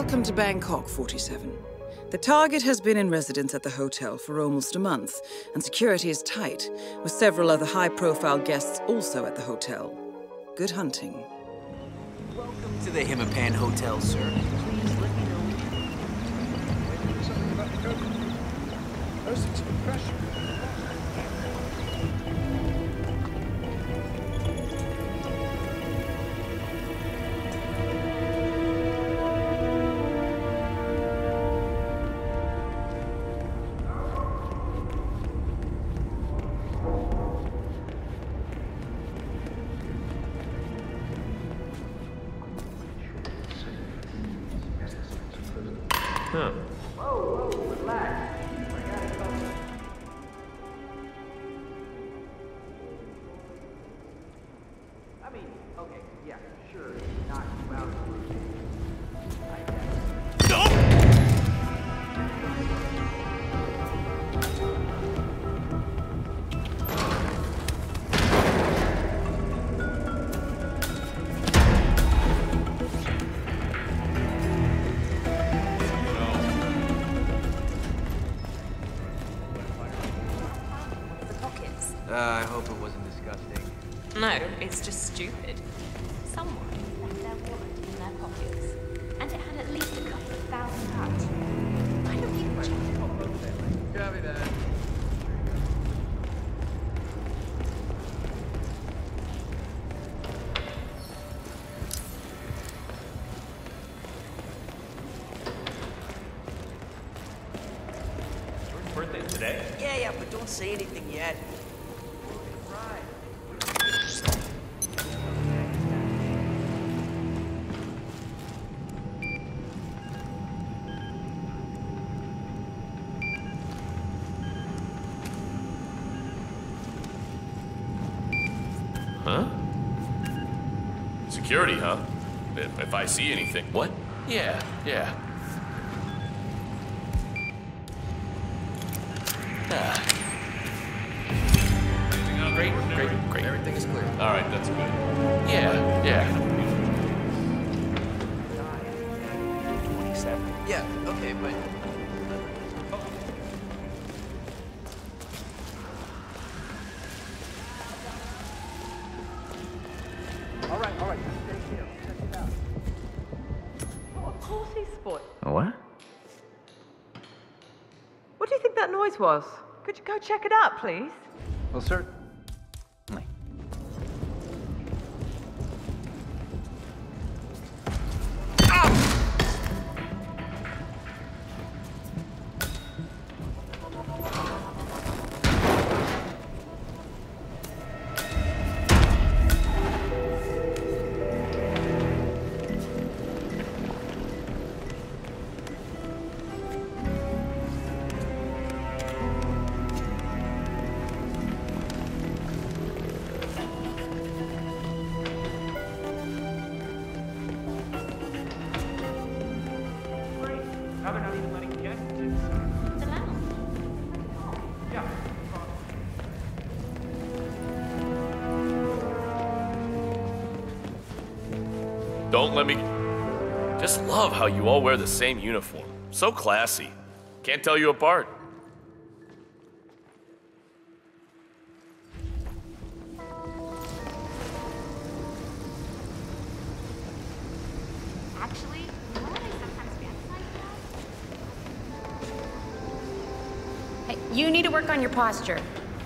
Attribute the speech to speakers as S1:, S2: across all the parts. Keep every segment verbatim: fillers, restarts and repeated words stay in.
S1: Welcome to Bangkok, forty-seven. The target has been in residence at the hotel for almost a month, and security is tight, with several other high-profile guests also at the hotel. Good hunting.
S2: Welcome to the Hitman Hotel, sir. Please let me know.
S3: Maybe something about the code. Posting some pressure.
S2: Huh.
S4: Whoa, whoa, relax. I got it covered. I mean, okay, yeah, sure, knock you out. I guess.
S2: No! Uh, I hope it wasn't disgusting.
S5: No, it's just stupid. Someone left their wallet in their pockets, and it had at least a couple of thousand pounds. Why don't you check it?
S2: Copy that.
S6: George's birthday is today?
S2: Yeah, yeah, but don't say anything yet.
S6: Huh? Security, huh? If, if I see anything. What? Yeah, yeah. Ah. Oh, great, great, great.
S2: Everything is clear.
S6: All right, that's good. Yeah, yeah.
S2: twenty-seven. Yeah, okay, but...
S4: All right, all right, stay here. Check it out.
S7: Oh, of course he's sport.
S6: What?
S7: What do you think that noise was? Could you go check it out, please?
S3: Well, sir.
S5: The lounge.
S6: Don't let me... Just love how you all wear the same uniform. So classy. Can't tell you apart.
S5: Actually, you know what I sometimes fantasize about? Hey, you need to work on your posture.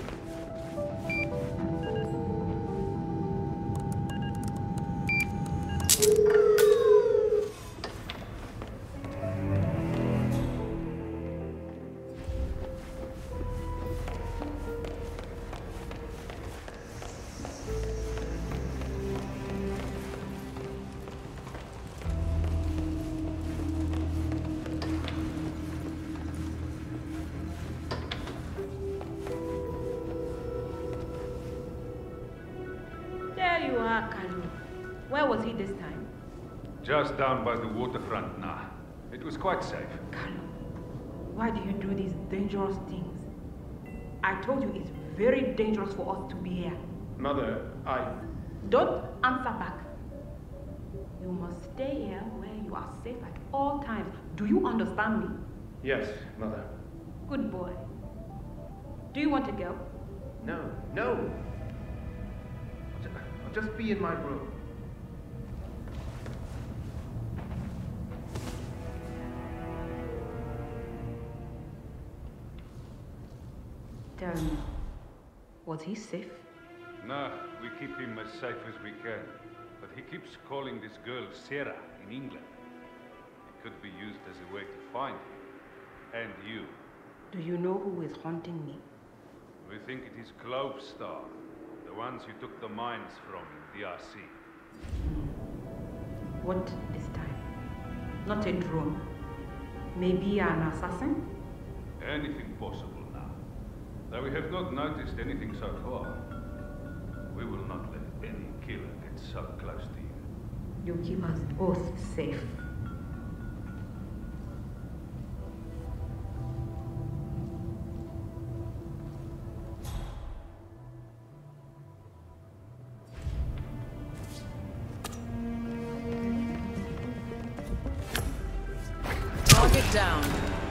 S7: There you are, Kalu. Where was he this time?
S8: Just down by the waterfront now. It was quite safe.
S7: Kalu, why do you do these dangerous things? I told you it's very dangerous for us to be here.
S8: Mother, I...
S7: Don't answer back. You must stay here where you are safe again. all times. Do you understand me?
S3: Yes, Mother.
S7: Good boy. Do you want to go?
S3: No, no. I'll ju- I'll just be in my room.
S7: Tell me, was he safe?
S8: Nah, we keep him as safe as we can. But he keeps calling this girl Sarah in England. It could be used as a way to find him. And you.
S7: Do you know who is haunting me?
S8: We think it is Clove Star, the ones you took the mines from in D R C.
S7: What this time? Not a drone. Maybe an assassin?
S8: Anything possible now. Though we have not noticed anything so far. We will not let any killer get so close to you.
S7: You keep us both safe.
S1: Target down.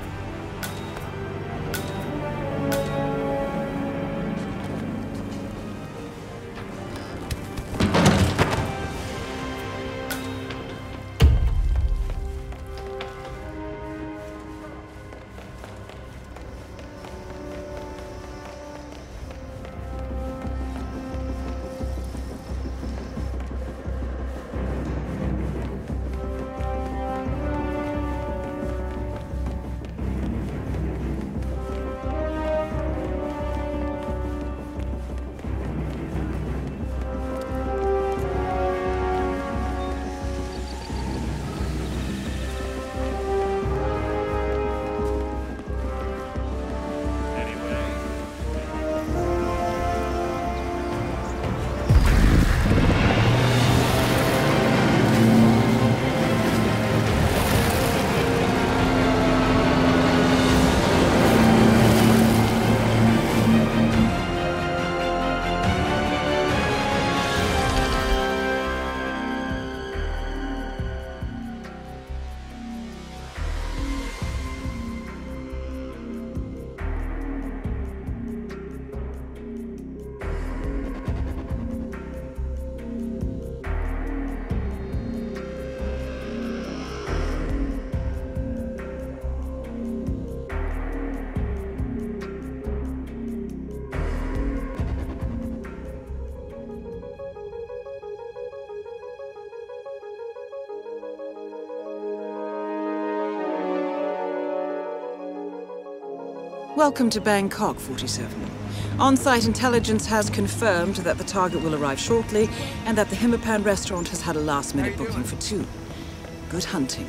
S1: Welcome to Bangkok, forty-seven. On-site intelligence has confirmed that the target will arrive shortly, and that the Hitman restaurant has had a last-minute booking for two. Good hunting.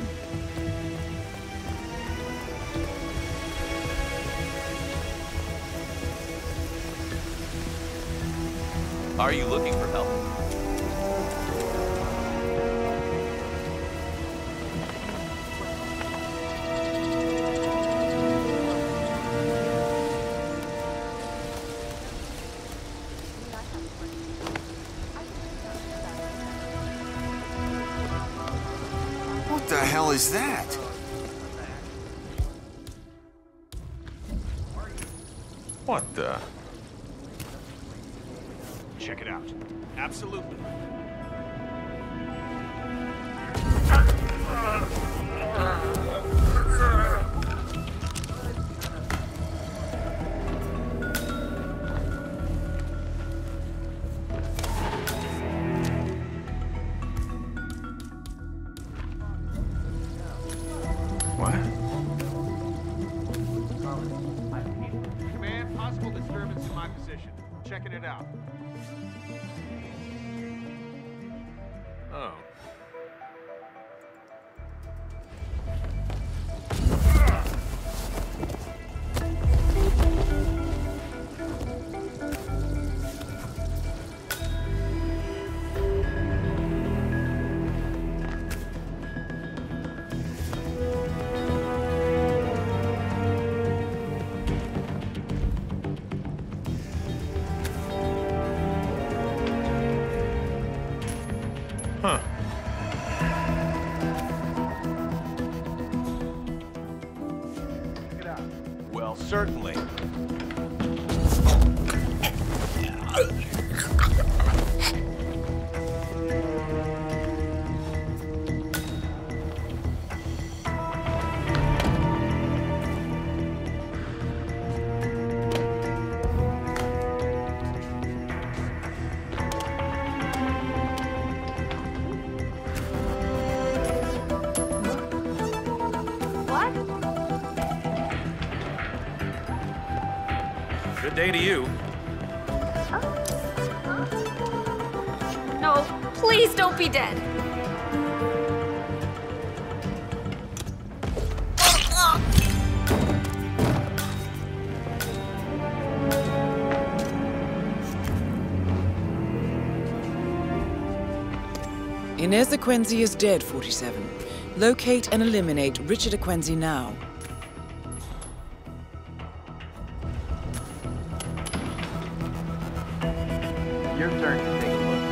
S6: Are you looking for help?
S9: What the hell is that?
S6: What the?
S4: Check it out. Absolutely.
S6: What?
S4: Command, possible disturbance in my position. Checking it out.
S6: Oh.
S10: Well, certainly.
S6: Good day to you.
S5: No, please don't be dead.
S1: Inez Aquenzi is dead, forty-seven. Locate and eliminate Richard Aquenzi now.
S4: Your turn to take a look.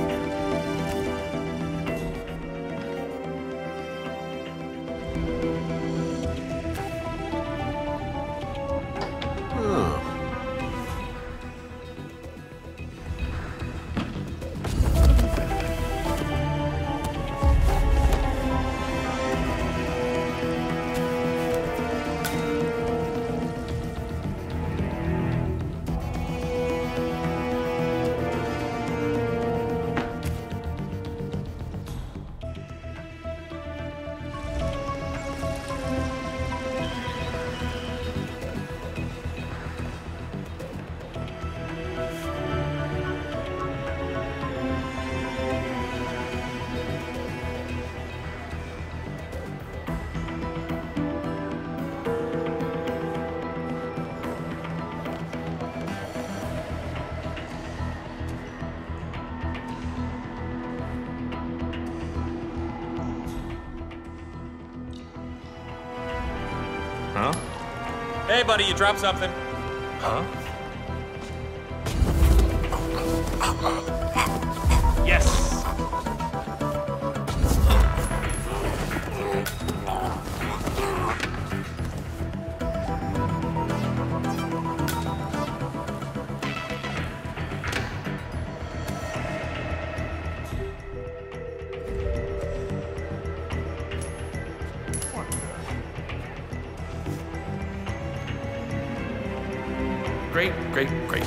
S6: Huh?
S10: Hey, buddy, you dropped something.
S6: Huh?
S10: Yes.
S6: Great, great, great.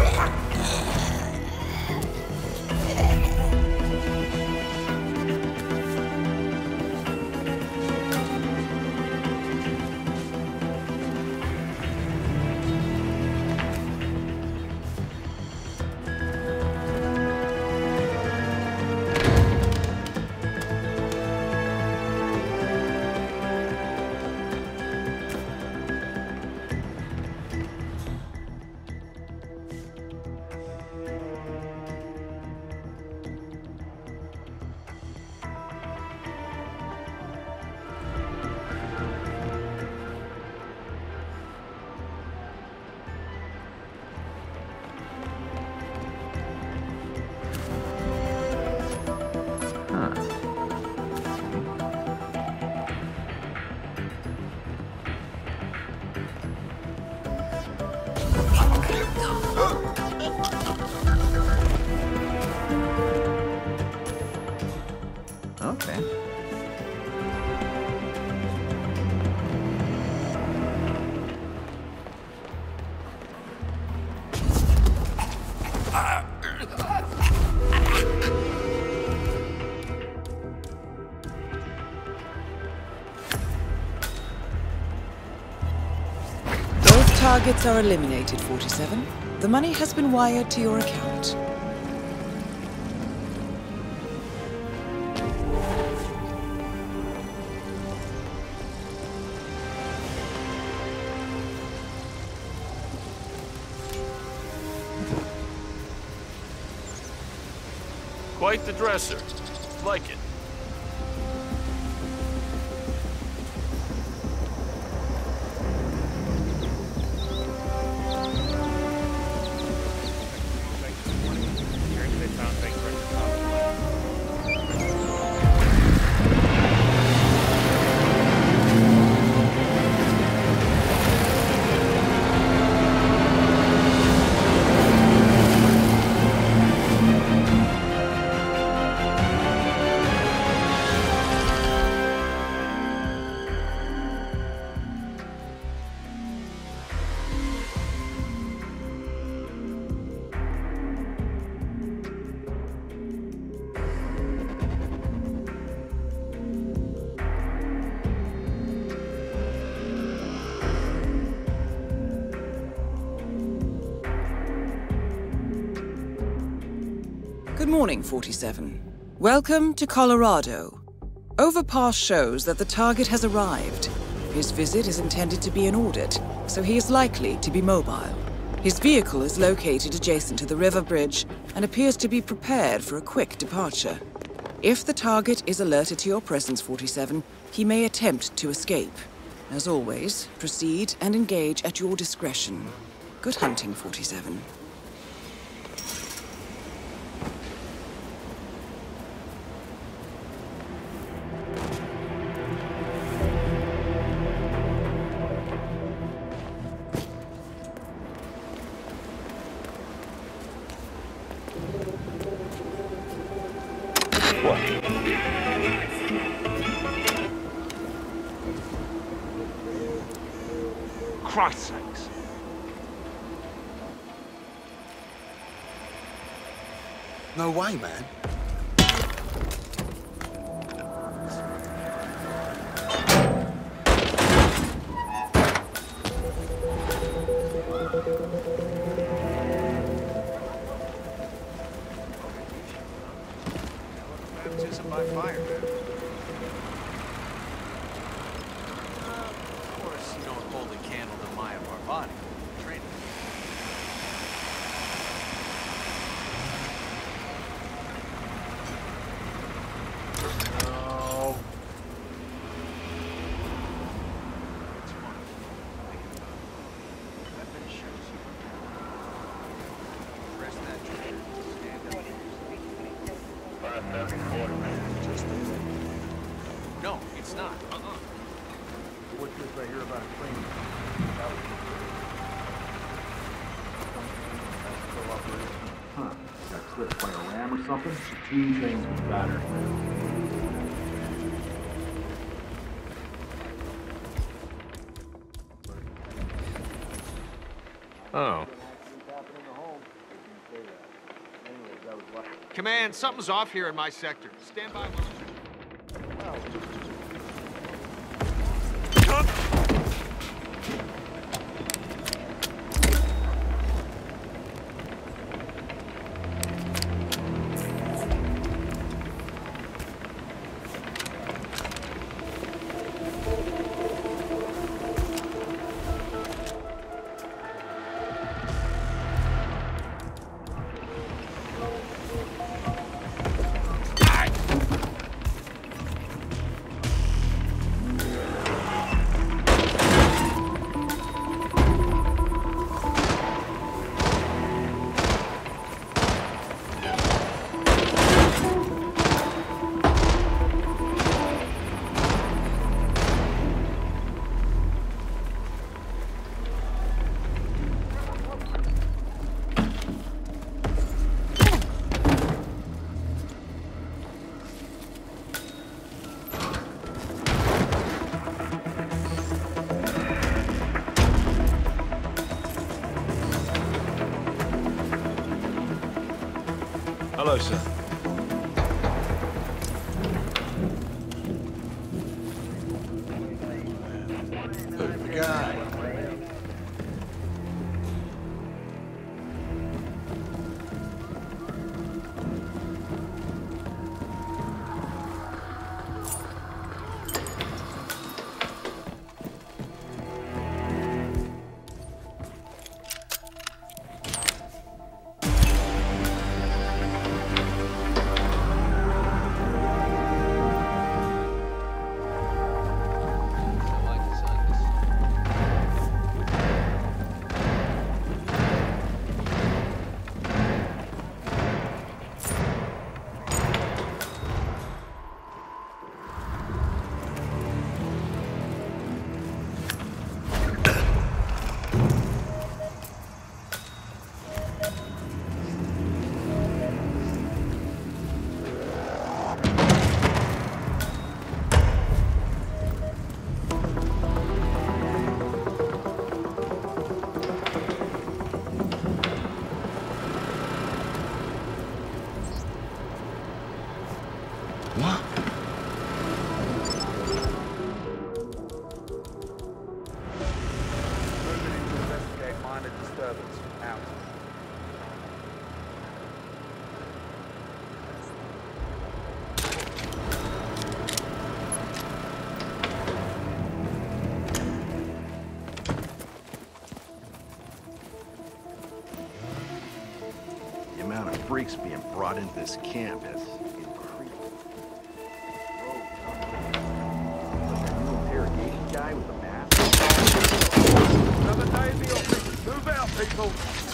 S4: Okay.
S1: Both targets are eliminated, forty-seven. The money has been wired to your account.
S6: Quite the dresser. Like it.
S1: Good morning, forty-seven. Welcome to Colorado. Overpass shows that the target has arrived. His visit is intended to be an audit, so he is likely to be mobile. His vehicle is located adjacent to the river bridge and appears to be prepared for a quick departure. If the target is alerted to your presence, forty-seven, he may attempt to escape. As always, proceed and engage at your discretion. Good hunting, forty-seven.
S4: Christ's sakes.
S9: No way, man.
S4: Baptism by fire, man.
S2: Of course, you don't hold a candle to Maya Barbati. Training.
S4: No.
S2: It's wonderful. Think about it. That been shows you. Press that trigger. Stand up. No, it's not. Uh-uh.
S4: What's this I hear about a train? Huh. Got clipped by a ram or something? Two trains was battered.
S10: Oh.
S4: Command, something's off here in my sector. Stand by.
S10: Hello, sir.
S9: Who we got? bikes being brought into this camp is incredible. Like that new interrogation guy with the mask.
S3: Another day in the office. Move out, people.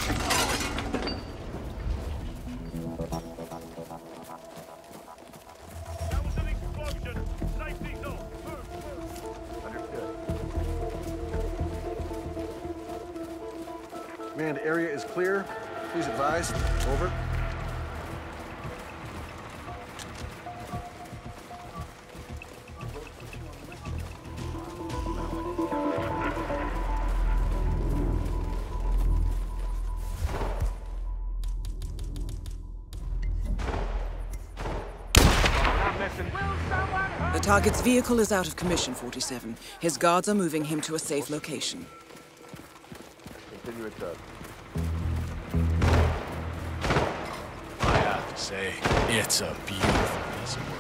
S3: That was an explosion. Safety's off. Move, move.
S9: Understood. Command, area is clear. Please advise. Over.
S1: The target's vehicle is out of commission, forty-seven. His guards are moving him to a safe location.
S9: Continue it up.
S6: I have to say, it's a beautiful piece of work.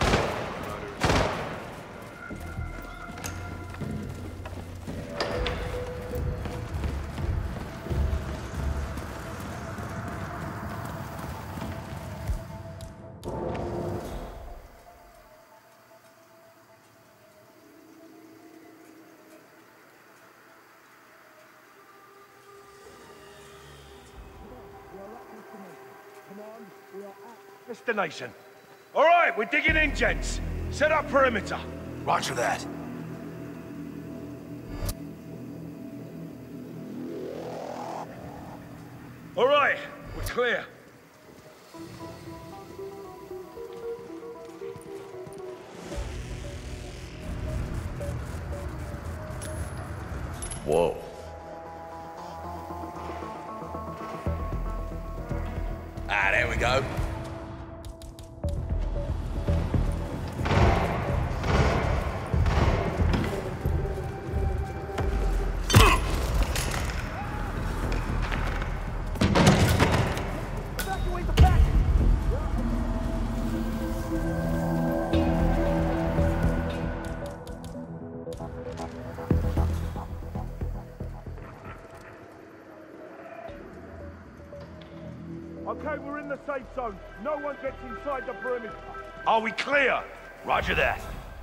S3: Destination. All right, we're digging in, gents. Set up perimeter.
S9: Roger that.
S3: All right, we're clear.
S6: Whoa.
S10: Ah, there we go.
S3: Okay, we're in the safe zone. No one gets inside the perimeter. Are we clear? Roger that.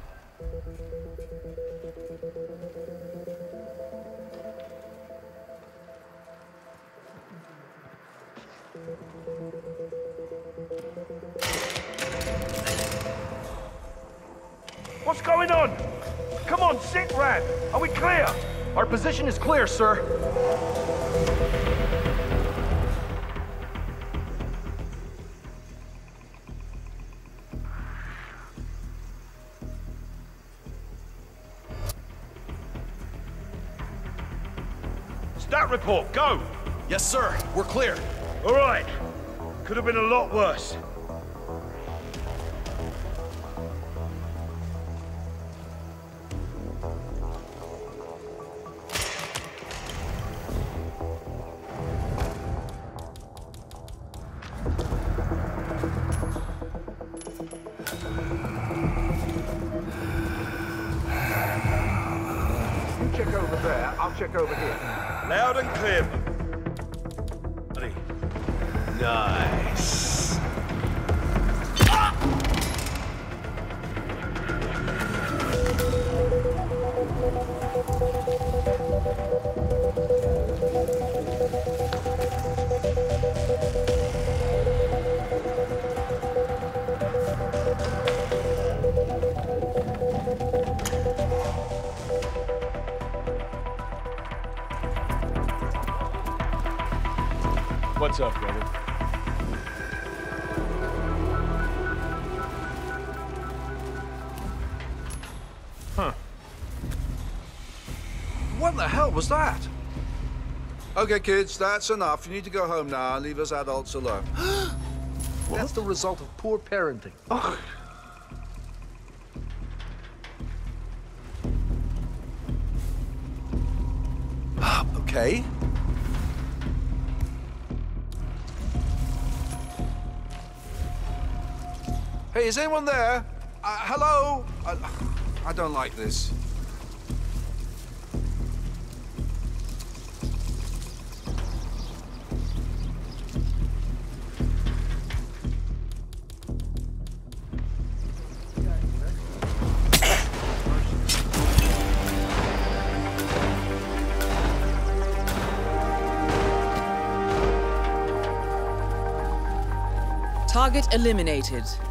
S3: What's going on? Come on, sit rep. Are we clear?
S4: Our position is clear, sir.
S3: Stat report, go!
S10: Yes, sir. We're clear.
S3: All right. Could have been a lot worse.
S9: You check over there, I'll check over here.
S3: Loud and clear. Buddy.
S6: Nice.
S10: What's up, brother?
S3: Huh.
S9: What the hell was that? Okay, kids, that's enough. You need to go home now and leave us adults alone.
S4: That's the result of poor parenting.
S9: Oh. Okay. Hey, is anyone there? Uh, hello? I, I don't like this.
S1: Target eliminated.